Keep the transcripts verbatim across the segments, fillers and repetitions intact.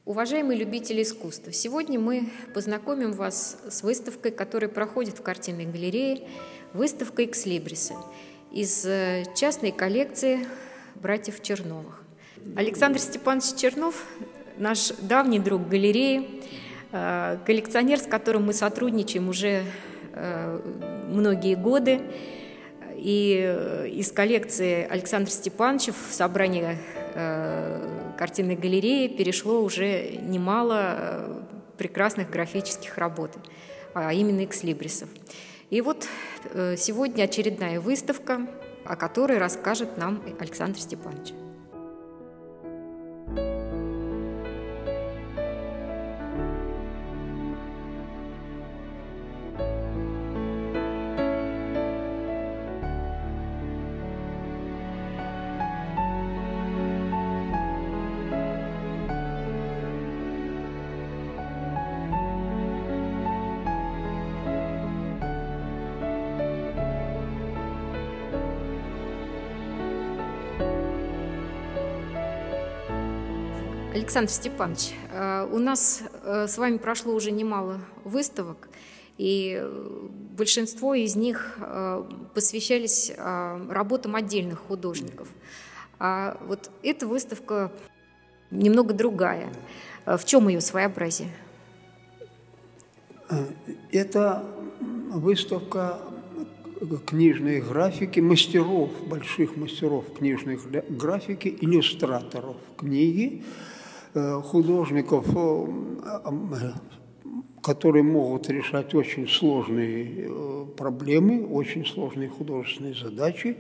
Уважаемые любители искусства, сегодня мы познакомим вас с выставкой, которая проходит в картинной галерее, выставка «Экслибрисы» из частной коллекции братьев Черновых. Александр Степанович Чернов – наш давний друг галереи, коллекционер, с которым мы сотрудничаем уже многие годы. И из коллекции Александра Степановича в собрание картинной галереи перешло уже немало прекрасных графических работ, а именно экслибрисов. И вот сегодня очередная выставка, о которой расскажет нам Александр Степанович. Александр Степанович, у нас с вами прошло уже немало выставок, и большинство из них посвящались работам отдельных художников. А вот эта выставка немного другая. В чем ее своеобразие? Это выставка книжной графики, мастеров, больших мастеров книжной графики, иллюстраторов книги, художников, которые могут решать очень сложные проблемы, очень сложные художественные задачи.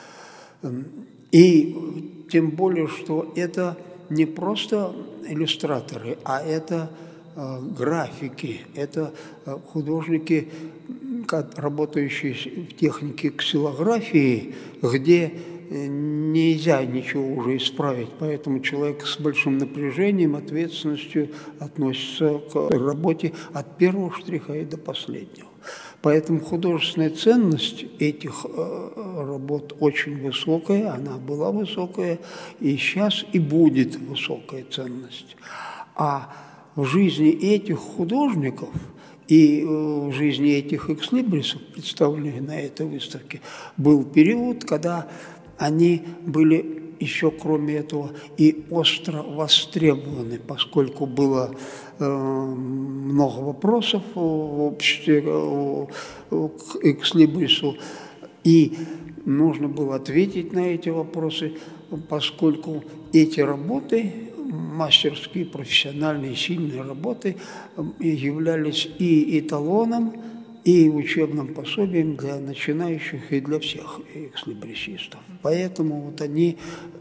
И тем более, что это не просто иллюстраторы, а это графики, это художники, работающие в технике ксилографии, где нельзя ничего уже исправить, поэтому человек с большим напряжением, ответственностью относится к работе от первого штриха и до последнего. Поэтому художественная ценность этих работ очень высокая, она была высокая, и сейчас и будет высокая ценность. А в жизни этих художников и в жизни этих экслибрисов, представленных на этой выставке, был период, когда они были еще, кроме этого, и остро востребованы, поскольку было э, много вопросов в обществе э, к экслибрису, и нужно было ответить на эти вопросы, поскольку эти работы, мастерские, профессиональные, сильные работы, являлись и эталоном, и учебным пособием для начинающих и для всех экслибрисистов. Поэтому вот они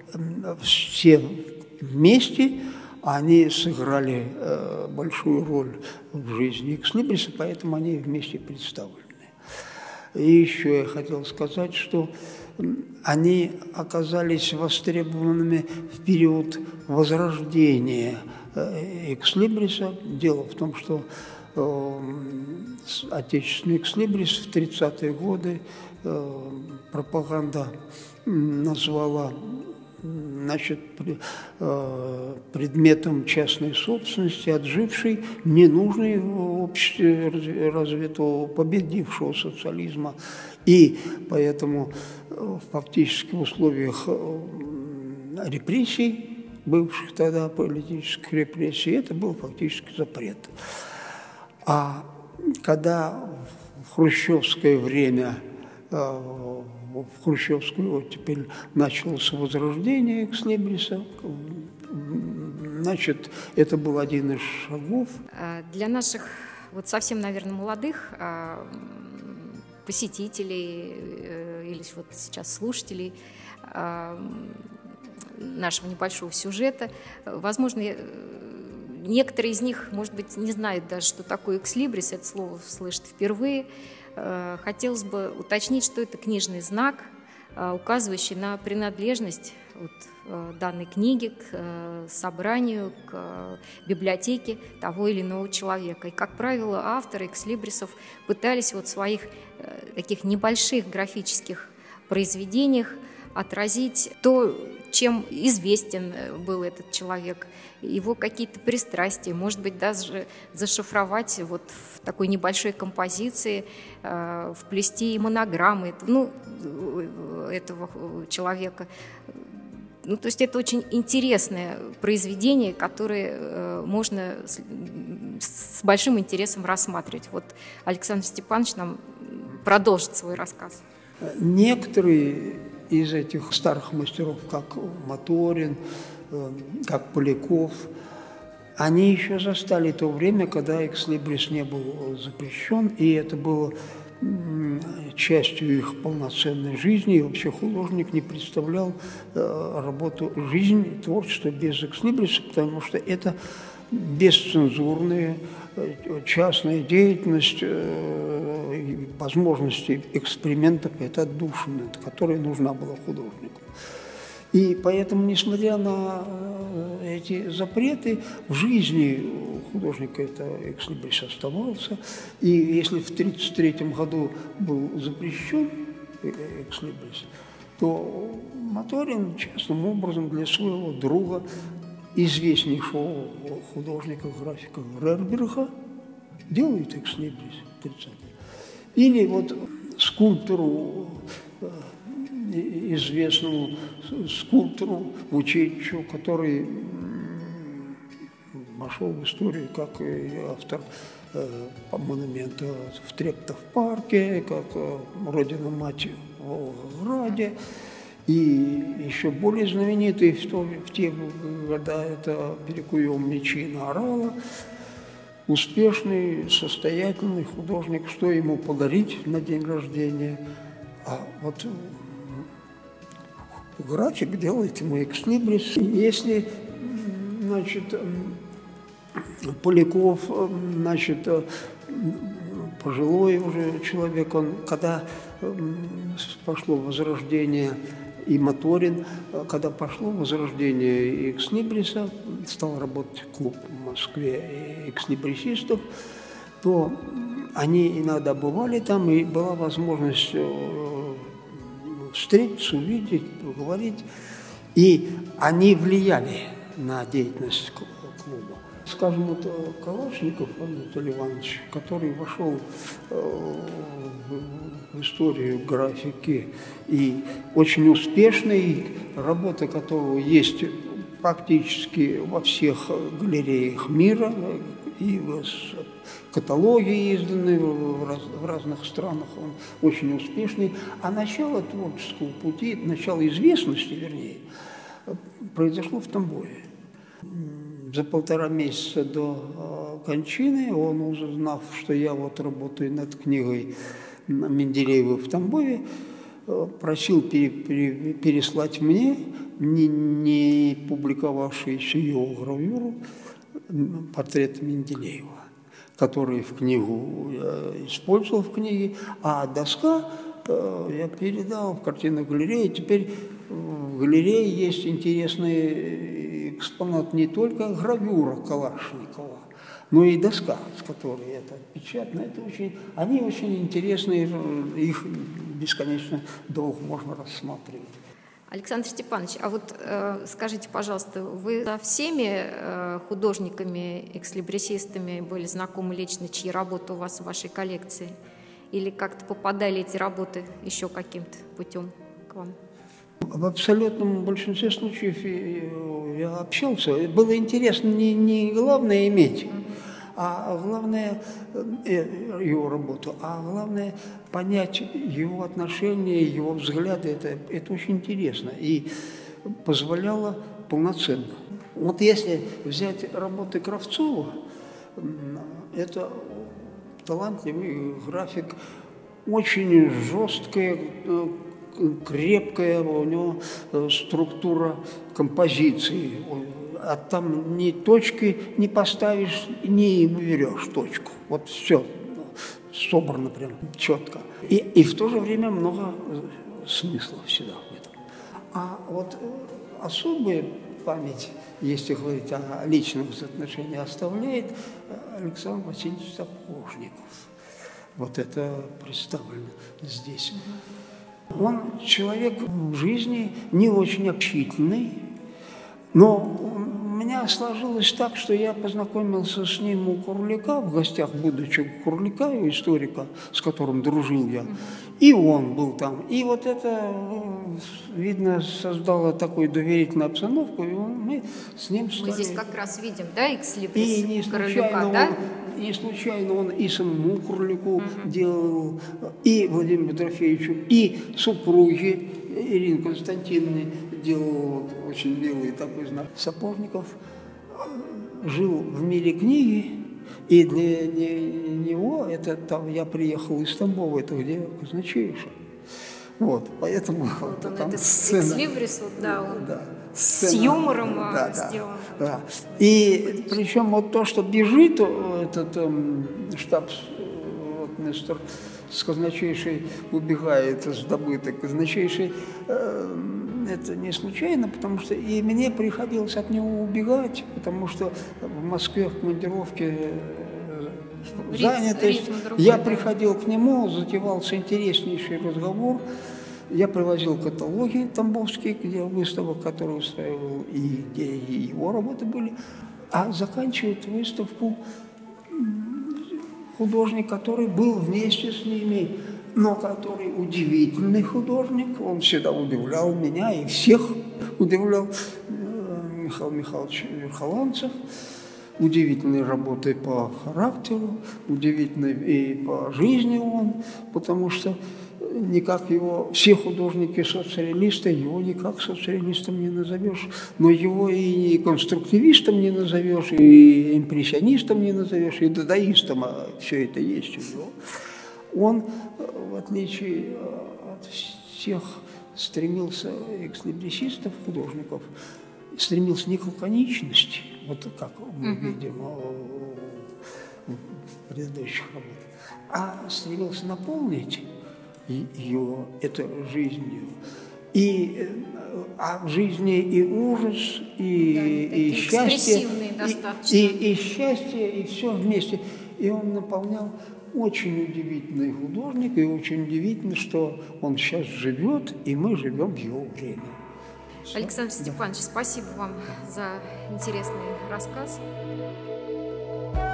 все вместе, они сыграли большую роль в жизни экслибриса, поэтому они вместе представлены. И еще я хотел сказать, что они оказались востребованными в период возрождения экслибриса. Дело в том, что отечественный экслибрис в тридцатые годы пропаганда назвала, значит, предметом частной собственности, отжившей, ненужной в обществе развитого, победившего социализма. И поэтому фактически в условиях репрессий, бывших тогда политических репрессий, это был фактически запрет. А когда в хрущевское время, в хрущевскую оттепель началось возрождение экслибриса, значит, это был один из шагов. Для наших, вот совсем, наверное, молодых посетителей или вот сейчас слушателей нашего небольшого сюжета, возможно, некоторые из них, может быть, не знают даже, что такое экслибрис, это слово слышат впервые. Хотелось бы уточнить, что это книжный знак, указывающий на принадлежность вот данной книги к собранию, к библиотеке того или иного человека. И, как правило, авторы экслибрисов пытались вот в своих таких небольших графических произведениях отразить то, чем известен был этот человек, его какие-то пристрастия, может быть, даже зашифровать вот в такой небольшой композиции, э, вплести и монограммы ну, этого человека. Ну, то есть это очень интересное произведение, которое э, можно с, с большим интересом рассматривать. Вот Александр Степанович нам продолжит свой рассказ. Некоторые из этих старых мастеров, как Моторин, как Поляков, они еще застали то время, когда экслибрис не был запрещен, и это было частью их полноценной жизни, и вообще художник не представлял работу, жизнь, творчество без экслибриса, потому что это бесцензурная частная деятельность, возможности экспериментов, это отдушина, которая нужна была художнику. И поэтому, несмотря на эти запреты, в жизни художника это экслибрис оставался. И если в тысяча девятьсот тридцать третьем году был запрещен экслибрис, то Моторин частным образом для своего друга, известнейшего художника, графика Рерберга, делает экслибрис тридцатые. Или вот скульптору, известному скульптору Вучетичу, который вошел в историю как автор монумента в Трептов-парке, как родина-мать в Волгограде. И еще более знаменитый в, то, в те годы это «Перекуем мечи на Орала». Успешный, состоятельный художник, что ему подарить на день рождения. А вот график делает ему экслибрис. Если, значит, Поляков, значит, пожилой уже человек, он, когда пошло возрождение, и Моторин, когда пошло возрождение экслибриса, стал работать клуб в Москве экслибрисистов, то они иногда бывали там, и была возможность встретиться, увидеть, поговорить. И они влияли на деятельность клуба. Скажем, вот Калашников Анатолий Иванович, который вошел в историю графики и очень успешный, работа которого есть практически во всех галереях мира, и каталоги изданы в, раз, в разных странах, он очень успешный. А начало творческого пути, начало известности, вернее, произошло в Тамбове. За полтора месяца до кончины он, узнав, что я вот работаю над книгой Менделеева в Тамбове, просил пере, пере, переслать мне, не, не публиковавшуюся его гравюру, портрет Менделеева, который в книгу я использовал в книге, а доска я передал в картинную галерею. Теперь в галерее есть интересный экспонат, не только гравюра Калашникова, но и доска, с которой это отпечатано. Это очень, они очень интересные, их бесконечно долго можно рассматривать. Александр Степанович, а вот э, скажите, пожалуйста, вы со всеми э, художниками, экслибрисистами были знакомы лично, чьи работы у вас в вашей коллекции? Или как-то попадали эти работы еще каким-то путем к вам? В абсолютном большинстве случаев я общался. Было интересно не, не главное иметь, а главное его работу, а главное понять его отношения, его взгляды. Это, это очень интересно и позволяло полноценно. Вот если взять работы Кравцова, это талантливый график, очень жесткая, крепкая у него структура композиции. А там ни точки не поставишь, не берешь точку. Вот все собрано прям четко. И, и в то же время много смысла всегда в этом. А вот особая память, если говорить о личном отношении, оставляет Александр Васильевич Сапожников. Вот это представлено здесь. Он человек в жизни не очень общительный, но у меня сложилось так, что я познакомился с ним у Курлика, в гостях, будучи у Курлика, у историка, с которым дружил я, и он был там. И вот это, видно, создало такую доверительную обстановку, и мы с ним стали... Мы здесь как раз видим, да, экслибрис и не случайно, да? он, не случайно он и самому Курлику uh-huh. делал, и Владимиру Дорофеевичу, и супруге Ирине Константиновне делал вот, очень милый такой знак. Сапожников жил в мире книги, и для него, это там, я приехал из Тамбова, это где казначейша. Вот, поэтому вот вот, он, там это сцена. Экслибрис, вот, да, он да, с сцена, юмором да, сделан. Да, да. И причем вот то, что бежит этот эм, штаб, вот, мистер с казначейшей убегает из добыток казначейшей, э, это не случайно, потому что и мне приходилось от него убегать, потому что в Москве в командировке э, занятость. Я приходил к нему, затевался интереснейший разговор. Я привозил каталоги тамбовские, где выставок, которые устраивал, и где и его работы были. А заканчивает выставку художник, который был вместе с ними, но который удивительный художник. Он всегда удивлял меня и всех удивлял. Михаил Михайлович Верхоланцев. Удивительной работой по характеру, удивительной и по жизни он, потому что никак его, все художники соцреалисты, его никак соцреалистом не назовешь, но его и конструктивистом не назовешь, и импрессионистом не назовешь, и дадаистом, а все это есть у него. Он, в отличие от всех стремился, экслибрисистов, художников, стремился не к лаконичности, вот как мы uh-huh. видим в предыдущих работах, а стремился наполнить ее это жизнью. И, а в жизни и ужас, и, да, и счастье, и, и, и счастье, и все вместе. И он наполнял. Очень удивительный художник, и очень удивительно, что он сейчас живет, и мы живем в его время. Александр Степанович, да. Спасибо вам за интересный рассказ.